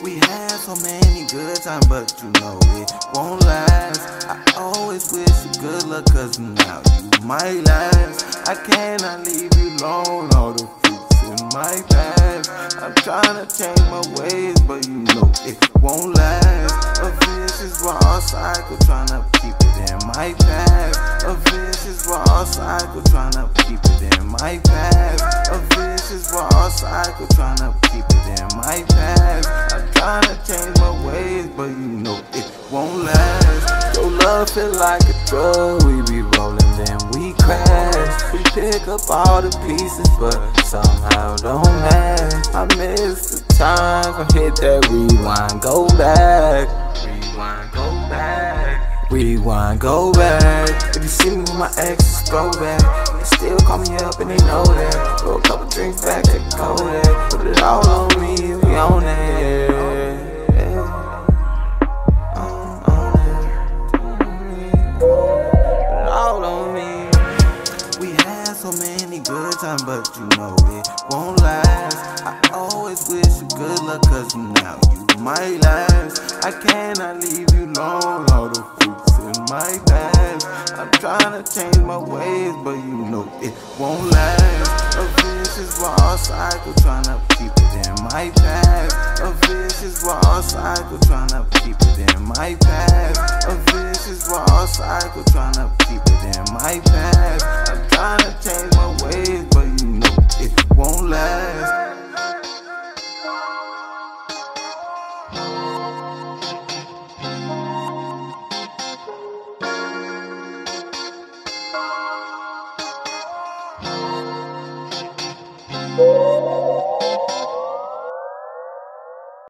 We had so many good times, but you know it won't last. I always wish you good luck, cause now you might last. I cannot leave you alone, all the fruits in my past. I'm trying to change my ways, but you know it won't last. A vicious raw cycle, trying to keep it in my past. A vicious raw cycle, trying to keep it in my past. A vicious raw cycle, trying to keep it in my past. I'm trying to change my ways, but you know it won't last. Your love feel like a drug, we be rolling, then we crash. We pick up all the pieces, but somehow don't match. I miss the times, I hit that rewind, go back. Rewind, go back. Rewind, go back. If you see me with my exes, go back. They still call me up and they know that. Throw a couple drinks back, they go there. Put it all on me, we on it. So many good times, but you know it won't last. I always wish you good luck, cause now you might last. I cannot leave you alone, all the fruits in my past. I'm trying to change my ways, but you know it won't last. A vicious raw cycle, trying to keep it in my past. A vicious raw cycle, trying to keep it in my past. A vicious raw cycle, trying to keep it in my past. I'm trying to change my ways, but you know it won't last. Woo!